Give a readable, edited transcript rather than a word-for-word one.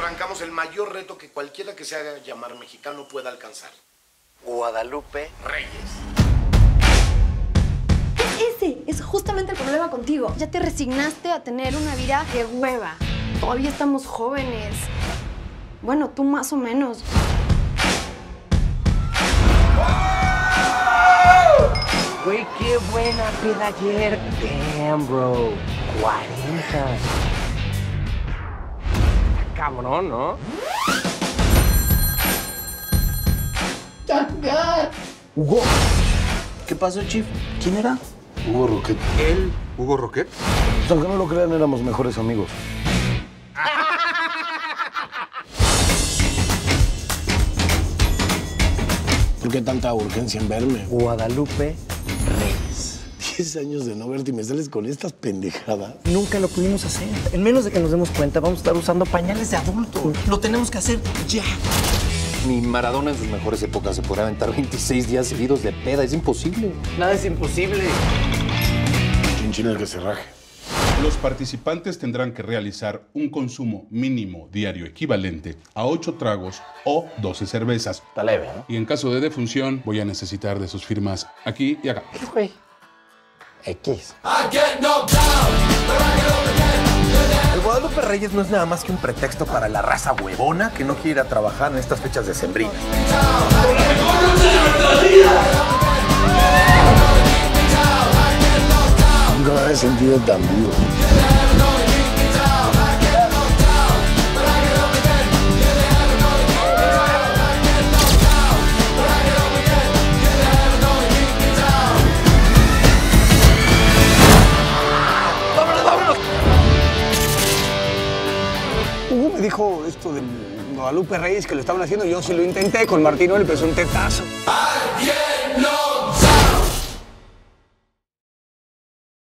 arrancamos el mayor reto que cualquiera que se haga llamar mexicano pueda alcanzar. Guadalupe Reyes. Es justamente el problema contigo. Ya te resignaste a tener una vida de hueva. Todavía estamos jóvenes. Bueno, tú más o menos. Güey, qué buena peda ayer. Damn, bro. 40. Cabrón, ¿no? Hugo. ¿Qué pasó, Chief? ¿Quién era? Hugo Roquet. ¿Él? ¿Hugo Roquet? Pues aunque no lo crean, éramos mejores amigos. ¿Por qué tanta urgencia en verme? Guadalupe Reyes. 10 años de no verte y me sales con estas pendejadas. Nunca lo pudimos hacer. En menos de que nos demos cuenta, vamos a estar usando pañales de adulto. Lo tenemos que hacer ya. Ni Maradona en sus mejores épocas se podría aventar 26 días seguidos de peda. Es imposible. Nada es imposible. Chinchín el que se raje. Los participantes tendrán que realizar un consumo mínimo diario equivalente a 8 tragos o 12 cervezas. Está leve, ¿no? Y en caso de defunción, voy a necesitar de sus firmas aquí y acá. Güey. X. El Guadalupe Reyes no es nada más que un pretexto para la raza huevona que no quiere ir a trabajar en estas fechas decembrinas. Nunca me había sentido tan vivo. Hugo me dijo esto del Guadalupe Reyes que lo estaban haciendo. Yo sí lo intenté con Martino, le empezó un tetazo. ¡Alguien no!